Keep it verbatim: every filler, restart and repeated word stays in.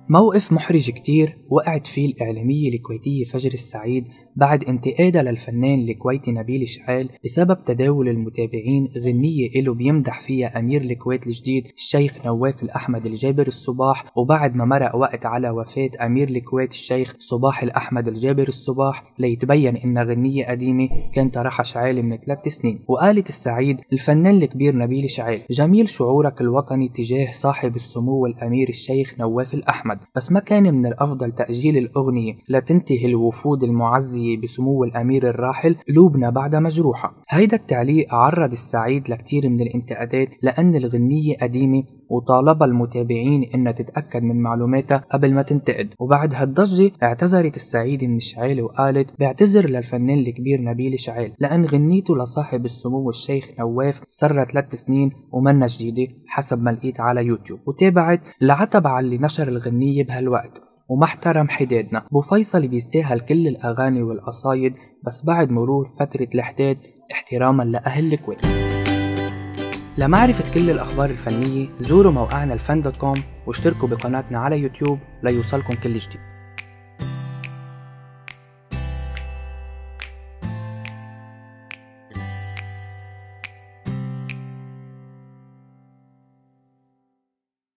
موقف محرج كتير وقعت فيه الإعلامية الكويتية فجر السعيد بعد انتقادها للفنان الكويتي نبيل شعيل بسبب تداول المتابعين غنية إله بيمدح فيها أمير الكويت الجديد الشيخ نواف الأحمد الجابر الصباح، وبعد ما مرق وقت على وفاة أمير الكويت الشيخ صباح الأحمد الجابر الصباح ليتبين إنها غنية قديمة كان طرحها شعيل من ثلاث سنين. وقالت السعيد الفنان الكبير نبيل شعيل: جميل شعورك الوطني تجاه صاحب السمو الأمير الشيخ نواف الأحمد، بس ما كان من الأفضل تأجيل الأغنية لتنتهي الوفود المعزية بسمو الأمير الراحل؟ قلوبنا بعد مجروحة. هيدا التعليق عرض السعيد لكتير من الانتقادات لأن الغنية قديمة، وطالب المتابعين إن تتأكد من معلوماتها قبل ما تنتقد. وبعد هالضجة اعتذرت السعيد من شعيل وقالت: بعتذر للفنان الكبير نبيل شعيل لأن غنيته لصاحب السمو الشيخ نواف صار ثلاث سنين ومنا جديدة حسب ما لقيت على يوتيوب. وتابعت: العتب على اللي نشر الغنية بهالوقت وما احترم حدادنا. بو فيصل بيستاهل كل الأغاني والقصايد بس بعد مرور فترة الحداد احتراما لأهل الكويت. لمعرفة كل الأخبار الفنية زوروا موقعنا الفن دوت كوم واشتركوا بقناتنا على يوتيوب ليوصلكم كل جديد.